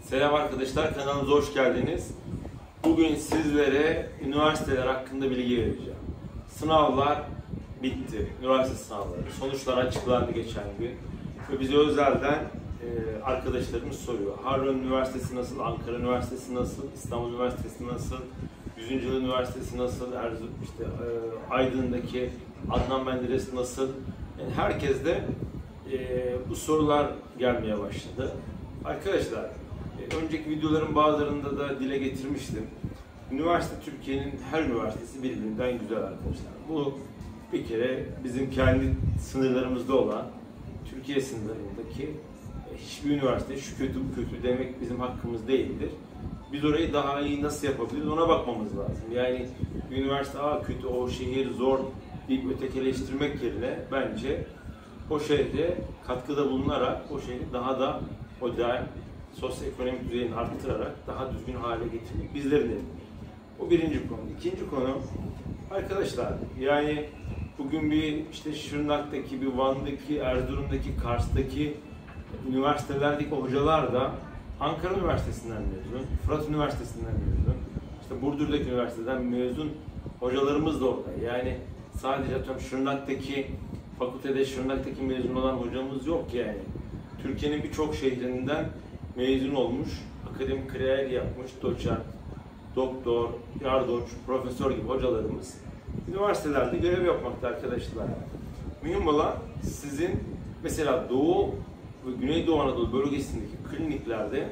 Selam arkadaşlar, kanalımıza hoş geldiniz. Bugün sizlere üniversiteler hakkında bilgi vereceğim. Sınavlar bitti, üniversite sınavları. Sonuçlar açıklandı geçen gün. Ve bize özelden arkadaşlarımız soruyor. Harran Üniversitesi nasıl, Ankara Üniversitesi nasıl, İstanbul Üniversitesi nasıl, 100. Yıl Üniversitesi nasıl, Aydın'daki Adnan Menderes nasıl? Yani herkes de bu sorular gelmeye başladı. Arkadaşlar, önceki videoların bazılarında da dile getirmiştim. Üniversite, Türkiye'nin her üniversitesi birbirinden güzel arkadaşlar. Bu bir kere bizim kendi sınırlarımızda olan, Türkiye sınırlarındaki hiçbir üniversite şu kötü bu kötü demek bizim hakkımız değildir. Biz orayı daha iyi nasıl yapabiliriz ona bakmamız lazım. Yani bir üniversite kötü, o şehir zor deyip ötekileştirmek yerine bence o şehre katkıda bulunarak o şehri daha da modern, sosyoekonomik düzeyini arttırarak daha düzgün hale getirmek bizlerin elinde. Bu birinci konu. İkinci konu, arkadaşlar yani bugün bir Şırnak'taki, bir Van'daki, Erzurum'daki, Kars'taki üniversitelerdeki hocalar da Ankara Üniversitesi'nden mezun, Fırat Üniversitesi'nden mezun, Burdur'daki üniversiteden mezun hocalarımız da orada. Yani sadece Şırnak'taki fakültede Şırnak'taki mezun olan hocamız yok yani. Türkiye'nin birçok şehrinden mezun olmuş, akademik kariyer yapmış, doçent, doktor, yardoç, profesör gibi hocalarımız üniversitelerde görev yapmakta arkadaşlar. Mühim olan sizin mesela Doğu ve Güneydoğu Anadolu bölgesindeki kliniklerde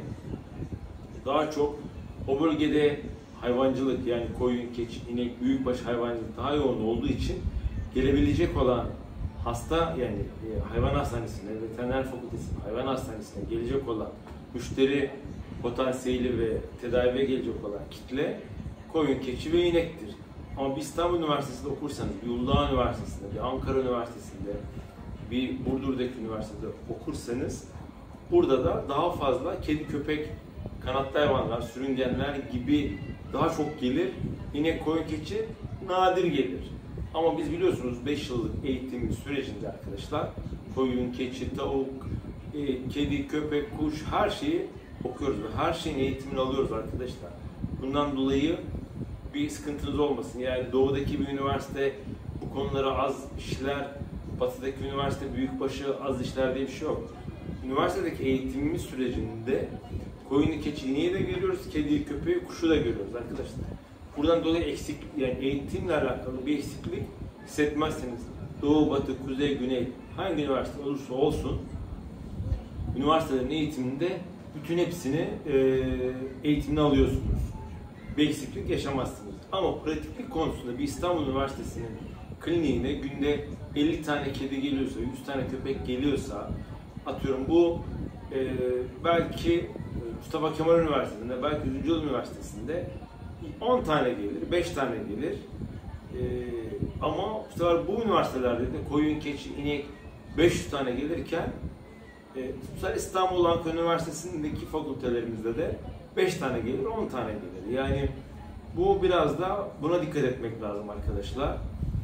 daha çok o bölgede hayvancılık yani koyun, keçi, inek, büyükbaş hayvancılık daha yoğun olduğu için gelebilecek olan hasta yani hayvan hastanesine, veteriner fakültesine, hayvan hastanesine gelecek olan müşteri potansiyeli ve tedaviye gelecek olan kitle koyun, keçi ve inektir. Ama bir İstanbul Üniversitesi'nde okursanız, bir Uludağ Üniversitesi'nde, bir Ankara Üniversitesi'nde, bir Burdur'daki üniversitede okursanız burada da daha fazla kedi, köpek, kanatlı hayvanlar, sürüngenler gibi daha çok gelir. İnek, koyun, keçi nadir gelir. Ama biz biliyorsunuz 5 yıllık eğitim sürecinde arkadaşlar koyun, keçi, tavuk, kedi, köpek, kuş her şeyi okuyoruz ve her şeyin eğitimini alıyoruz arkadaşlar. Bundan dolayı bir sıkıntınız olmasın. Yani doğudaki bir üniversite bu konulara az işler, batıdaki üniversite büyükbaşı az işler diye bir şey yok. Üniversitedeki eğitimimiz sürecinde koyunu, keçi, ineği de görüyoruz, kediyi, köpeği, kuşu da görüyoruz arkadaşlar. Buradan dolayı eksiklik, yani eğitimle alakalı bir eksiklik hissetmezseniz doğu, batı, kuzey, güney hangi üniversite olursa olsun üniversitelerin eğitiminde bütün hepsini eğitimini alıyorsunuz. Bir eksiklik yaşamazsınız. Ama pratiklik konusunda bir İstanbul Üniversitesi'nin kliniğine günde 50 tane kedi geliyorsa, 100 tane köpek geliyorsa atıyorum bu belki Mustafa Kemal Üniversitesi'nde, belki 100. Yıl Üniversitesi'nde 10 tane gelir, 5 tane gelir. Ama bu üniversitelerde de koyun, keçi, inek 500 tane gelirken İstanbul Ankara Üniversitesi'ndeki fakültelerimizde de 5 tane gelir, 10 tane gelir. Yani bu biraz da buna dikkat etmek lazım arkadaşlar.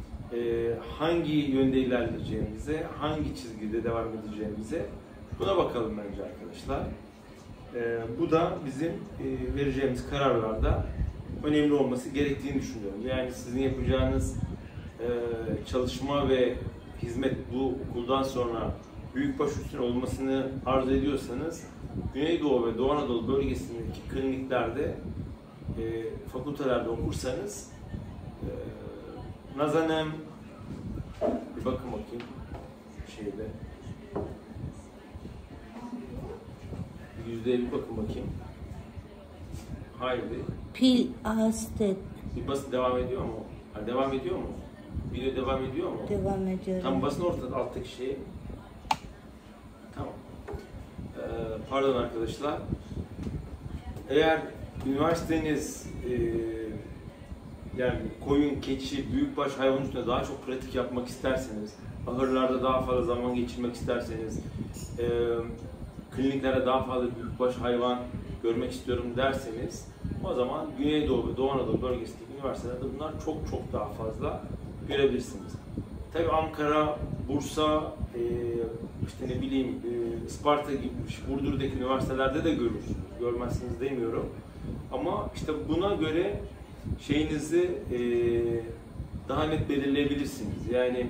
Hangi yönde ilerleyeceğimize, hangi çizgide devam edeceğimize buna bakalım bence arkadaşlar. Bu da bizim vereceğimiz kararlarda önemli olması gerektiğini düşünüyorum. Yani sizin yapacağınız çalışma ve hizmet bu okuldan sonra büyükbaş üstüne olmasını arzu ediyorsanız Güneydoğu ve Doğu Anadolu bölgesindeki kliniklerde, fakültelerde okursanız nazanem bir bakın bakayım şeyde yüzdeye bir bakın bakayım. Haydi. Pil Astet. Bir basın devam ediyor mu? Devam ediyor mu? Video devam ediyor mu? Devam ediyor. Tam basın ortada alttaki şey. Tamam. Pardon arkadaşlar. Eğer üniversiteniz yani koyun, keçi, büyükbaş hayvan üstünde daha çok pratik yapmak isterseniz, ahırlarda daha fazla zaman geçirmek isterseniz, kliniklere daha fazla büyükbaş hayvan görmek istiyorum derseniz o zaman Güneydoğu ve Doğu Anadolu bölgesindeki üniversitelerde bunlar çok daha fazla görebilirsiniz. Tabii Ankara, Bursa, işte ne bileyim Isparta gibi, Burdur'daki üniversitelerde de görürsünüz. Görmezsiniz demiyorum. Ama işte buna göre şeyinizi daha net belirleyebilirsiniz. Yani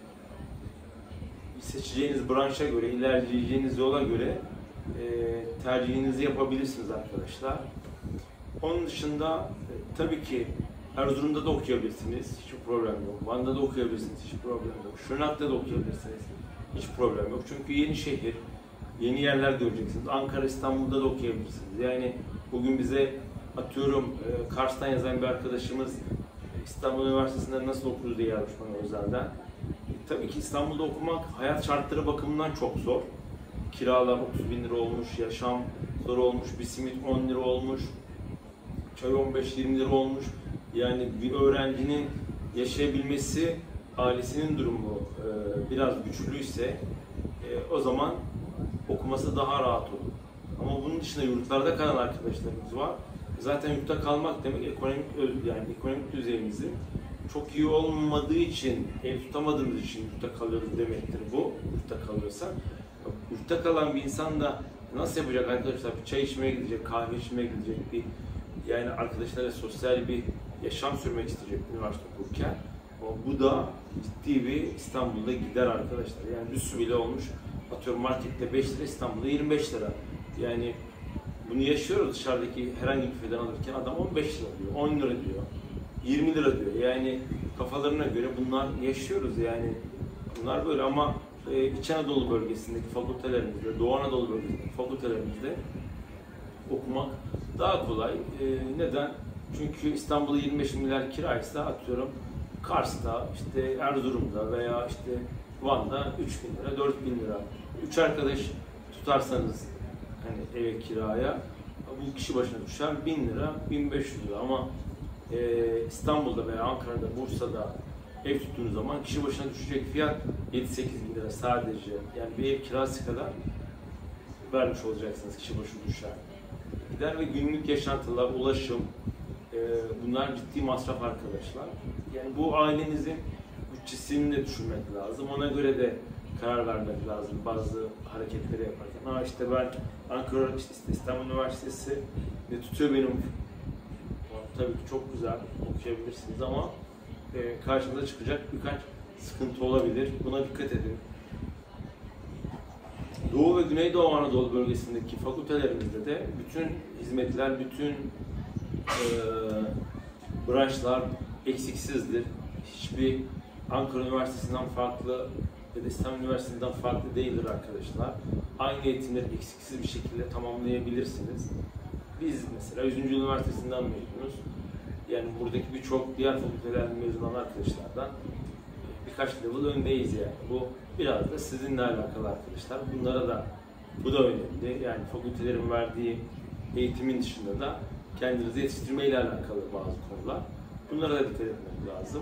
seçeceğiniz branşa göre, ilerleyeceğiniz yola göre tercihinizi yapabilirsiniz arkadaşlar. Onun dışında tabii ki Erzurum'da da okuyabilirsiniz, hiçbir problem yok. Van'da da okuyabilirsiniz, hiçbir problem yok. Şırnak'ta da okuyabilirsiniz, hiç problem yok. Çünkü yeni şehir, yeni yerler göreceksiniz. Ankara, İstanbul'da da okuyabilirsiniz. Yani bugün bize atıyorum Kars'tan yazan bir arkadaşımız İstanbul Üniversitesi'nde nasıl okuruz diye yazmış bana özelden. Tabii ki İstanbul'da okumak hayat şartları bakımından çok zor. Kiralar 30.000 lira olmuş, yaşam zor olmuş, bir simit 10 lira olmuş, çay 15-20 lira olmuş. Yani bir öğrencinin yaşayabilmesi, ailesinin durumu biraz güçlüyse o zaman okuması daha rahat olur. Ama bunun dışında yurtlarda kalan arkadaşlarımız var. Zaten yurtta kalmak demek ekonomik düzeyimizin çok iyi olmadığı için, ev tutamadığımız için yurtta kalıyoruz demektir bu. Yurtta kalıyorsak. Yurtta kalan bir insan da nasıl yapacak arkadaşlar? Bir çay içmeye gidecek, kahve içmeye gidecek, yani arkadaşlarla sosyal bir yaşam sürmek isteyecek üniversite okurken. Bu da ciddi bir İstanbul'da gider arkadaşlar. Yani bir su bile olmuş. Atıyorum markette 5 lira, İstanbul'da 25 lira. Yani bunu yaşıyoruz dışarıdaki herhangi bir feden alırken adam 15 lira diyor, 10 lira diyor, 20 lira diyor. Yani kafalarına göre bunlar yaşıyoruz yani. Bunlar böyle ama İç Anadolu bölgesindeki fakültelerimizde, Doğu Anadolu bölgesindeki fakültelerimizde okumak daha kolay. Neden? Çünkü İstanbul'da 25 milyar kiraysa atıyorum Kars'ta, işte Erzurum'da veya işte Van'da 3.000 lira, 4.000 lira. 3 arkadaş tutarsanız hani eve kiraya bu kişi başına düşer 1000 lira, 1500 lira ama İstanbul'da veya Ankara'da, Bursa'da ev tuttuğunuz zaman kişi başına düşecek fiyat 7-8 bin lira sadece. Yani bir ev kirası kadar vermiş olacaksınız kişi başına düşer. Gider ve günlük yaşantılar, ulaşım, bunlar ciddi masraf arkadaşlar. Yani bu ailenizin bütçesini de düşünmek lazım. Ona göre de karar vermek lazım bazı hareketleri yaparken. İşte ben Ankara, işte İstanbul Üniversitesi ne tutuyor benim. Tabii ki çok güzel okuyabilirsiniz ama karşınıza çıkacak birkaç sıkıntı olabilir. Buna dikkat edin. Doğu ve Güneydoğu Anadolu bölgesindeki fakültelerimizde de bütün hizmetler, bütün branşlar eksiksizdir. Hiçbir Ankara Üniversitesi'nden farklı ya da İstanbul Üniversitesi'nden farklı değildir arkadaşlar. Aynı eğitimleri eksiksiz bir şekilde tamamlayabilirsiniz. Biz mesela 100. Üniversitesi'nden mezunuz. Yani buradaki birçok diğer fakültelerden mezun olan arkadaşlardan birkaç level öndeyiz yani. Bu biraz da sizinle alakalı arkadaşlar. Bunlara da bu da önemli. Yani fakültelerin verdiği eğitimin dışında da kendinizi yetiştirme ile alakalı bazı konular. Bunlara da dikkat etmek lazım.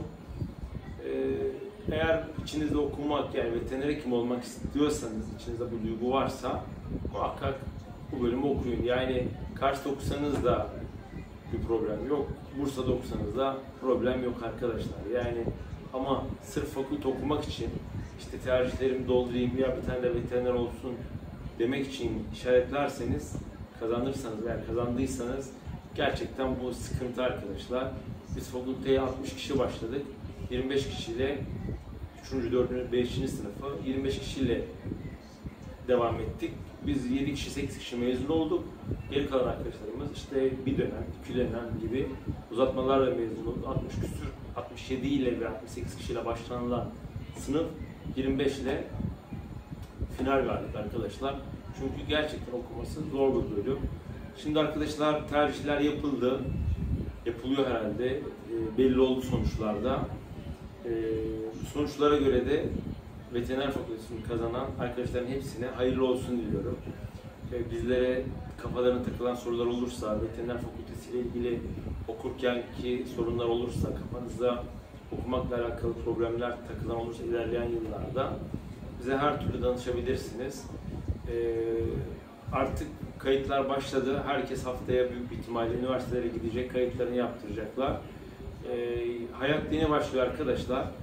Eğer içinizde okumak yani veteriner hekim olmak istiyorsanız, içinizde bu duygu varsa muhakkak bu bölümü okuyun. Yani Kars'ta okusanız da bir problem yok. Bursa'da okusanız da problem yok arkadaşlar. Yani ama sırf fakülte okumak için işte tercihlerimi doldurayım ya bir tane de veteriner olsun demek için işaretlerseniz kazanırsanız veya kazandıysanız gerçekten bu sıkıntı arkadaşlar. Biz fakülteye 60 kişi başladık. 25 kişiyle 3. 4. 5. sınıfı 25 kişiyle devam ettik. Biz 7 kişi 8 kişi mezun olduk. Geri kalan arkadaşlarımız işte bir dönem, 2 dönem gibi uzatmalarla mezun oldu. 60 küsur, 67 ile ve 68 kişiyle başlanılan sınıf 25 ile final verdik arkadaşlar. Çünkü gerçekten okuması zor bir bölüm. Şimdi arkadaşlar tercihler yapıldı. Yapılıyor herhalde. Belli oldu sonuçlarda. Sonuçlara göre de veteriner fakültesini kazanan arkadaşların hepsine hayırlı olsun diliyorum. Bizlere kafalarına takılan sorular olursa, veteriner fakültesiyle ilgili okurkenki sorunlar olursa, kafanızda okumakla alakalı problemler takılan olursa ilerleyen yıllarda bize her türlü danışabilirsiniz. Artık kayıtlar başladı. Herkes haftaya büyük bir ihtimalle üniversitelere gidecek, kayıtlarını yaptıracaklar. Hayat yeni başlıyor arkadaşlar.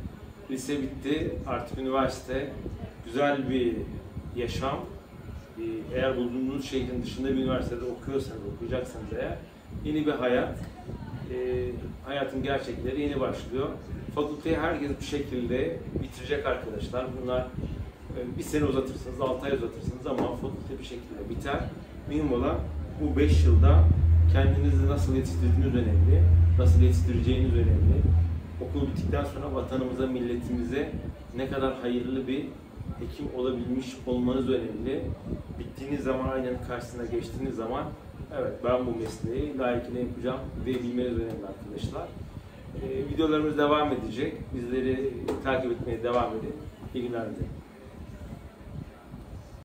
lise bitti, artık üniversite, güzel bir yaşam. Eğer bulunduğunuz şehrin dışında bir üniversitede okuyacaksanız eğer, yeni bir hayat, hayatın gerçekleri yeni başlıyor. Fakülteyi herkes bir şekilde bitirecek arkadaşlar. Bunlar bir sene uzatırsınız, 6 ay uzatırsınız ama fakülte bir şekilde biter. Mühim olan bu 5 yılda kendinizi nasıl yetiştirdiğiniz önemli, nasıl yetiştireceğiniz önemli. Okul bittikten sonra vatanımıza, milletimize ne kadar hayırlı bir hekim olabilmiş olmanız önemli. Bittiğiniz zaman, aynen karşısına geçtiğiniz zaman, evet ben bu mesleği layıkıyla yapacağım ve bilmeniz önemli arkadaşlar. Videolarımız devam edecek. Bizleri takip etmeye devam edin. İyi günler dilerim.